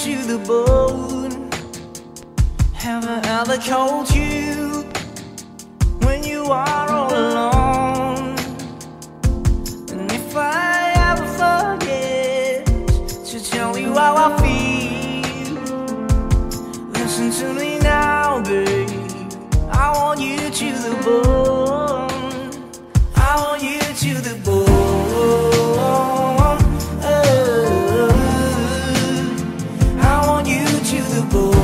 to the bone. Have I ever called you when you are all alone? And if I ever forget to tell you how I feel, listen to me now, babe. I want you to the bone. I want you to the bone. I want you to the bone.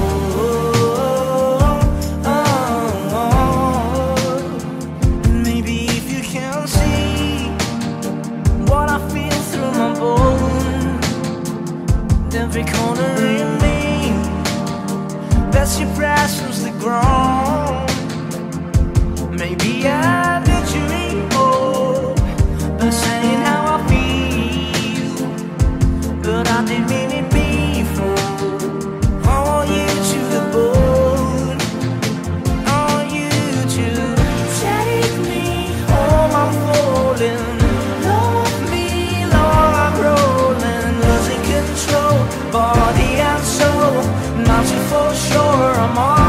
Maybe if you can see what I feel through my bone, every corner in me, that's your presence the ground. Maybe I did you evil by saying how I feel, but I didn't mean it before. I want you to the bone. I want you to take me home. I'm falling. Love me, Lord, I'm rolling, losing control, body and soul. Mountain for sure, I'm on.